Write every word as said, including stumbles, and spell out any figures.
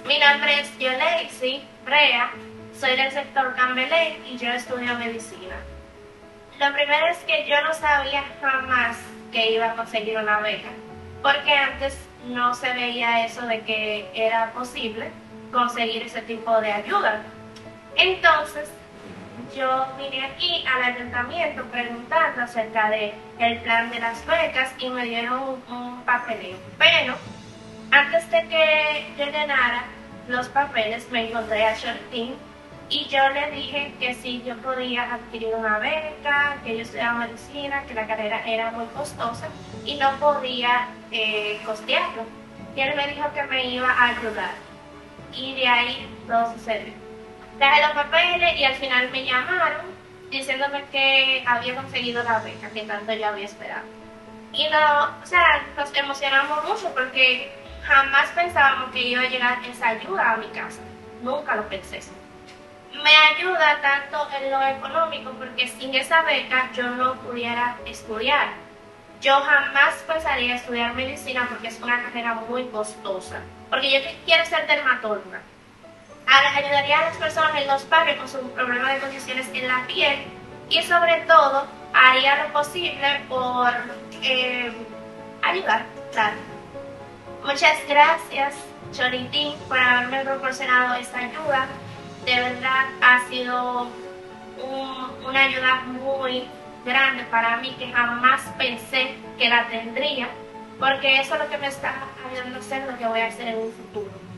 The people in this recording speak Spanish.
Mi nombre es Yoleisi Brea, soy del sector Cambelén y yo estudio medicina. Lo primero es que yo no sabía jamás que iba a conseguir una beca, porque antes no se veía eso de que era posible conseguir ese tipo de ayuda. Entonces, yo vine aquí al ayuntamiento preguntando acerca de el plan de las becas y me dieron un, un papeleo. Pero antes de que yo llenara los papeles, me encontré a Shortin y yo le dije que si yo podía adquirir una beca, que yo estudiaba medicina, que la carrera era muy costosa y no podía eh, costearlo. Y él me dijo que me iba a ayudar. Y de ahí todo sucedió. Dejé los papeles y al final me llamaron diciéndome que había conseguido la beca que tanto yo había esperado. Y no, o sea, nos emocionamos mucho porque jamás pensábamos que iba a llegar esa ayuda a mi casa. Nunca lo pensé. Me ayuda tanto en lo económico porque sin esa beca yo no pudiera estudiar. Yo jamás pensaría estudiar medicina porque es una carrera muy costosa. Porque yo quiero ser dermatóloga. Ayudaría a las personas en los barrios con sus problemas de condiciones en la piel y sobre todo haría lo posible por eh, ayudar. Claro. Muchas gracias, Choritín, por haberme proporcionado esta ayuda. De verdad ha sido un, una ayuda muy grande para mí que jamás pensé que la tendría, porque eso es lo que me está ayudando a hacer lo que voy a hacer en un futuro.